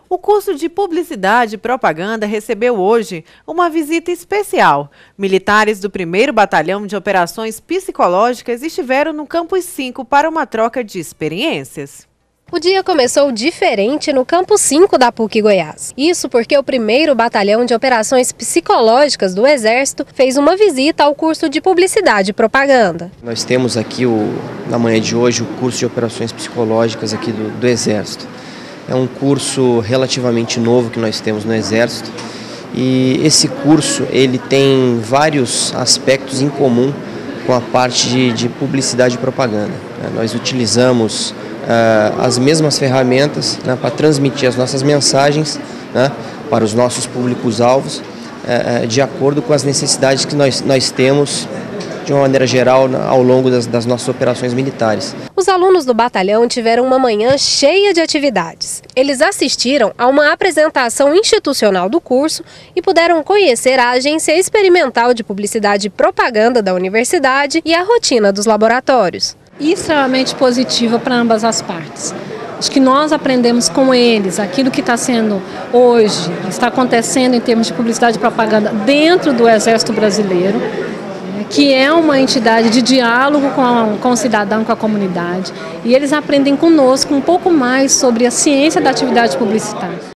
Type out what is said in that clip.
O curso de Publicidade e Propaganda recebeu hoje uma visita especial. Militares do 1º Batalhão de Operações Psicológicas estiveram no Campus 5 para uma troca de experiências. O dia começou diferente no Campus 5 da PUC Goiás. Isso porque o 1º Batalhão de Operações Psicológicas do Exército fez uma visita ao curso de Publicidade e Propaganda. Nós temos aqui, na manhã de hoje, o curso de Operações Psicológicas aqui do Exército. É um curso relativamente novo que nós temos no Exército e esse curso ele tem vários aspectos em comum com a parte de publicidade e propaganda. Nós utilizamos as mesmas ferramentas para transmitir as nossas mensagens para os nossos públicos-alvos de acordo com as necessidades que nós temos de uma maneira geral ao longo das nossas operações militares. Os alunos do batalhão tiveram uma manhã cheia de atividades. Eles assistiram a uma apresentação institucional do curso e puderam conhecer a Agência Experimental de Publicidade e Propaganda da universidade e a rotina dos laboratórios. Extremamente positiva para ambas as partes. Acho que nós aprendemos com eles aquilo que está sendo hoje, está acontecendo em termos de publicidade e propaganda dentro do Exército Brasileiro, que é uma entidade de diálogo com o cidadão, com a comunidade. E eles aprendem conosco um pouco mais sobre a ciência da atividade publicitária.